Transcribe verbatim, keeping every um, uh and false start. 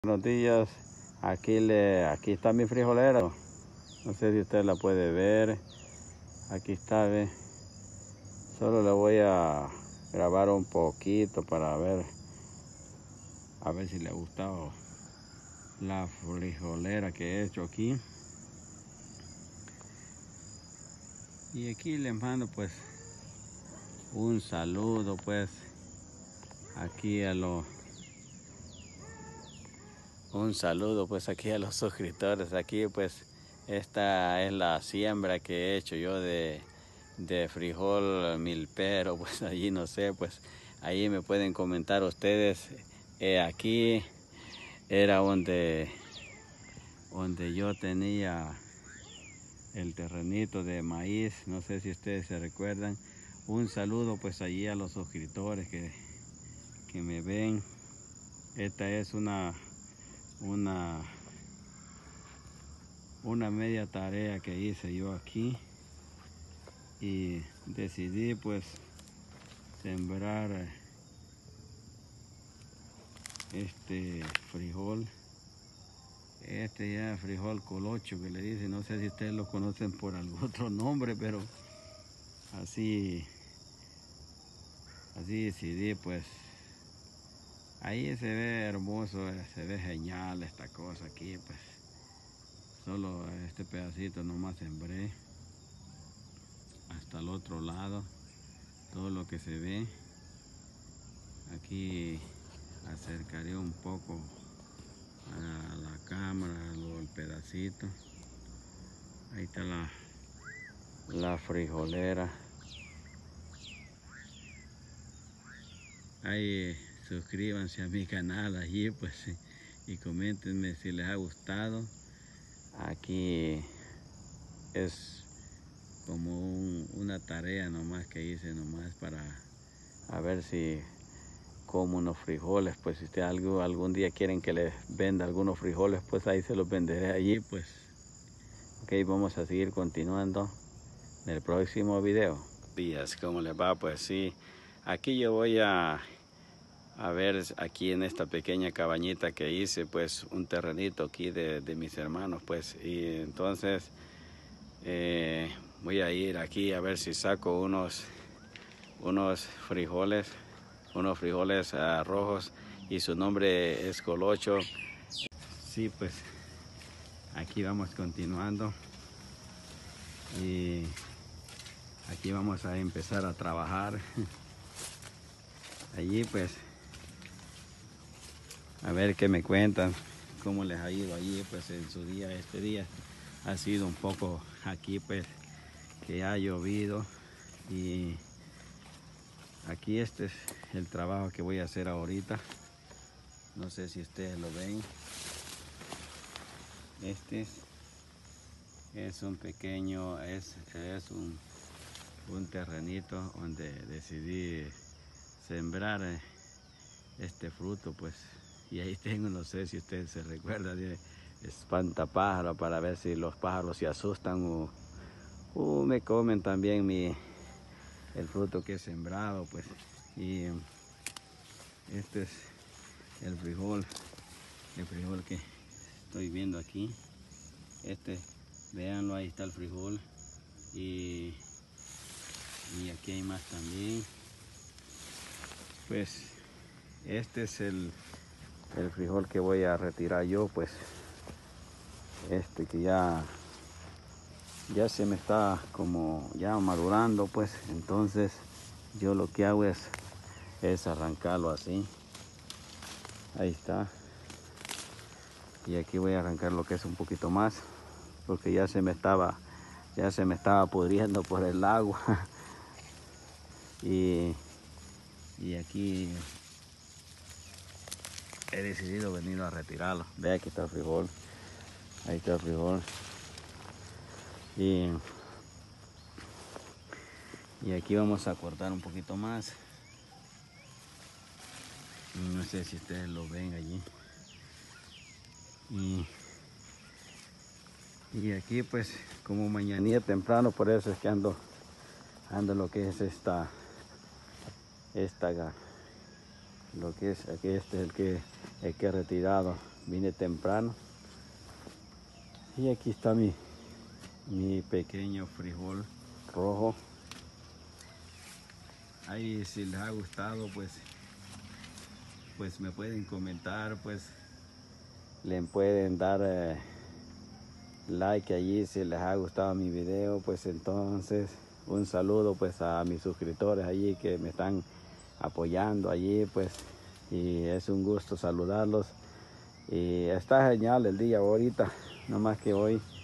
Buenos días, aquí, le, aquí está mi frijolera, no sé si usted la puede ver, aquí está, ve. Solo le voy a grabar un poquito para ver, a ver si le ha gustado la frijolera que he hecho aquí. Y aquí les mando pues un saludo pues aquí a los Un saludo pues aquí a los suscriptores. Aquí pues esta es la siembra que he hecho yo de, de frijol milpero. Pues allí no sé, pues ahí me pueden comentar ustedes. Eh, aquí era donde, donde yo tenía el terrenito de maíz. No sé si ustedes se recuerdan. Un saludo pues allí a los suscriptores que, que me ven. Esta es una... una una media tarea que hice yo aquí y decidí pues sembrar este frijol, este ya frijol colocho que le dicen, no sé si ustedes lo conocen por algún otro nombre, pero así así decidí pues. Ahí se ve hermoso, se ve genial esta cosa aquí, pues solo este pedacito nomás sembré, hasta el otro lado todo lo que se ve. Aquí acercaré un poco a la cámara, el pedacito. Ahí está la, la frijolera. Ahí suscríbanse a mi canal allí pues y coméntenme si les ha gustado. Aquí es como un, una tarea nomás que hice nomás para a ver si como unos frijoles, pues si ustedes algo, algún día quieren que les venda algunos frijoles, pues ahí se los venderé allí, pues. Ok, vamos a seguir continuando en el próximo video. Días, ¿cómo les va? Pues sí, aquí yo voy a, a ver aquí en esta pequeña cabañita que hice, pues un terrenito aquí de, de mis hermanos, pues, y entonces eh, voy a ir aquí a ver si saco unos, unos frijoles. unos frijoles uh, rojos y su nombre es colocho. Sí, pues aquí vamos continuando y aquí vamos a empezar a trabajar. Allí pues a ver qué me cuentan, cómo les ha ido allí pues en su día. Este día ha sido un poco aquí pues que ha llovido y aquí este es el trabajo que voy a hacer ahorita. No sé si ustedes lo ven. Este es, es un pequeño, es, es un, un terrenito donde decidí sembrar este fruto pues. Y ahí tengo, no sé si ustedes se recuerdan, de espantapájaros para ver si los pájaros se asustan o, o me comen también mi, el fruto que he sembrado pues. Y este es el frijol, el frijol que estoy viendo aquí. Este, véanlo, ahí está el frijol y, y aquí hay más también. Pues este es el, el frijol que voy a retirar yo, pues este que ya ya se me está como ya madurando, pues entonces yo lo que hago es es arrancarlo así. Ahí está. Y aquí voy a arrancar lo que es un poquito más porque ya se me estaba ya se me estaba pudriendo por el agua. y, y aquí he decidido venir a retirarlo. Ve, aquí está el frijol. Ahí está el frijol. Y, y aquí vamos a cortar un poquito más. No sé si ustedes lo ven allí. Y, y aquí pues como mañanía temprano, por eso es que ando ando lo que es esta esta lo que es aquí, este es el que el que he retirado. vine temprano. Y aquí está mi, mi pequeño frijol rojo. Ahí si les ha gustado, pues, pues me pueden comentar, pues le pueden dar eh, like allí si les ha gustado mi video. Pues entonces un saludo pues a mis suscriptores allí que me están apoyando allí, pues, y es un gusto saludarlos. Y está genial el día ahorita, no más que hoy